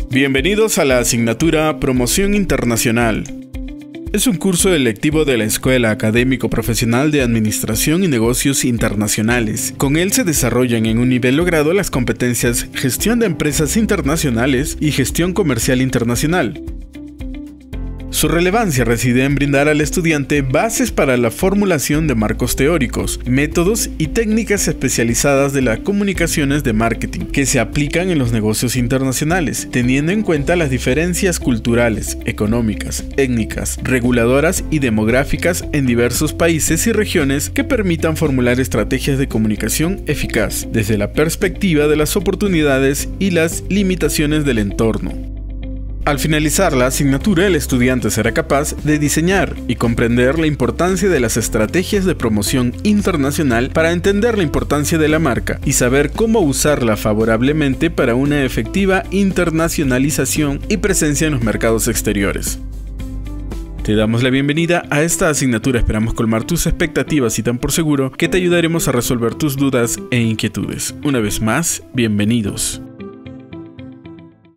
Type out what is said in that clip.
Bienvenidos a la asignatura Promoción Internacional. Es un curso electivo de la Escuela Académico Profesional de Administración y Negocios Internacionales. Con él se desarrollan en un nivel logrado las competencias Gestión de Empresas Internacionales y Gestión Comercial Internacional. Su relevancia reside en brindar al estudiante bases para la formulación de marcos teóricos, métodos y técnicas especializadas de las comunicaciones de marketing que se aplican en los negocios internacionales, teniendo en cuenta las diferencias culturales, económicas, étnicas, reguladoras y demográficas en diversos países y regiones que permitan formular estrategias de comunicación eficaz desde la perspectiva de las oportunidades y las limitaciones del entorno. Al finalizar la asignatura, el estudiante será capaz de diseñar y comprender la importancia de las estrategias de promoción internacional para entender la importancia de la marca y saber cómo usarla favorablemente para una efectiva internacionalización y presencia en los mercados exteriores. Te damos la bienvenida a esta asignatura, esperamos colmar tus expectativas y tan por seguro que te ayudaremos a resolver tus dudas e inquietudes. Una vez más, bienvenidos.